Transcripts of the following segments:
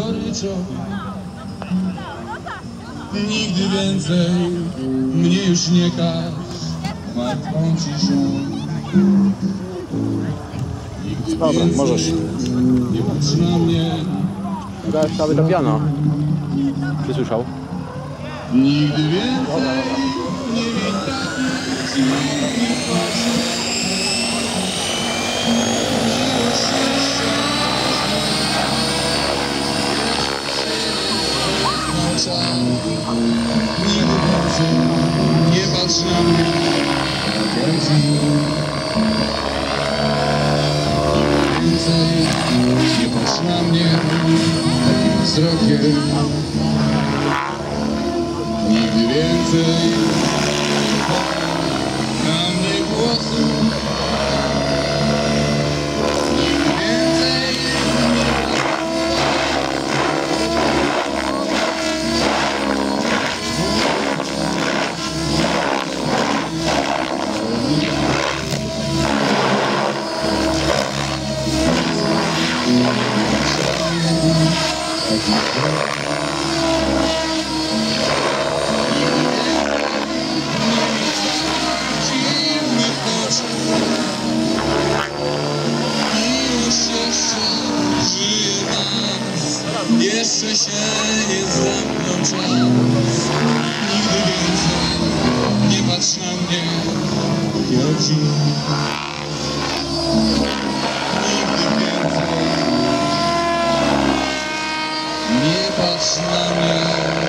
goryczą. Nigdy więcej mnie już nie każ martwą ciszą. Dobra, możesz. Nie patrz na mnie. Grałeś cały to piano. Czy słyszał? Nigdy więcej nie widać nie patrzę. Nigdy więcej nie patrz na mnie. Więcej nie patrz na mnie takim wzrokiem. Nigdy więcej na mnie głosu. Nigdy więcej jeszcze się nie zamknął czas. Nigdy więcej nie patrz na mnie jak dziś. Nigdy więcej nie patrz na mnie.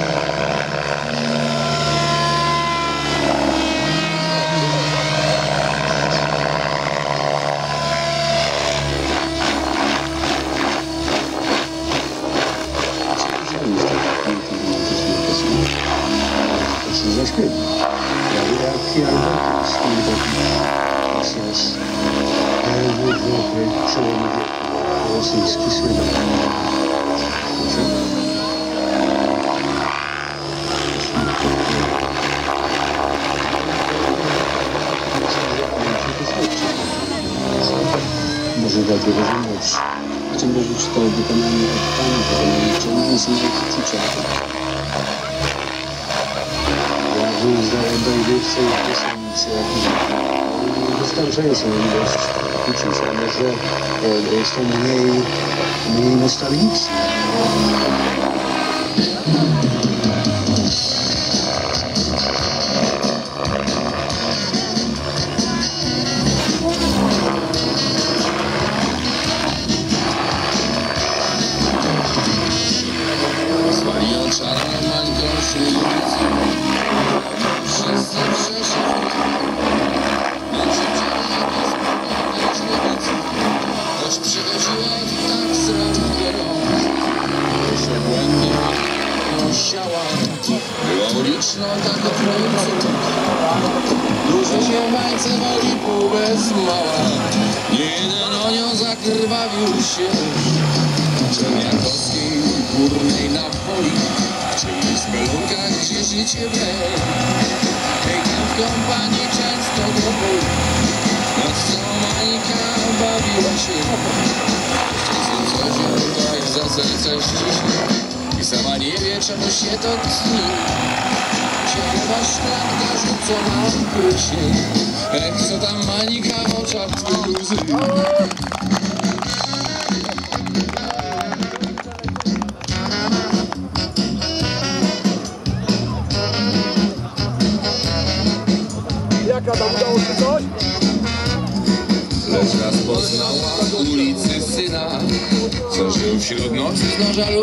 Zaśpiewa. Jak Albertus, Mesjasz, przełomu wieku, rosyjski słynął. Może dlatego, że młodszy. Czy może już to wykonanie odpalne, wykonanie ciągnie są uczucia. Odnajdywcy w piosence wystarczającą ilość uczucia, może są mniej nostalgiczni. Zwaliło czarną mańką średnicą. Wszyscy przeszli choć przychodziła tak srogo rąk. Jeszcze błędnie nosiała. Była uliczną taką trójcą. Duży się w bańce woli pół bez mała. Nie jeden o nią zakrwawił się. Czerniakowskiej górnej na poli. W ciemnych spelunkach, gdzie życie wre. Hejkiem w kompanii często do bólu. Nad całą Mańka bawiła się. Jeszcze coś ją tak za serce ściśnie. I sama nie wie, czemu się to tnie. Ciekawa szklanka rzucona w prysie. Co tam Mańka w oczach twych łzy. Jaka tam udało się coś? Lecz raz poznała ulicy syna, co żył wśród nocy z noża.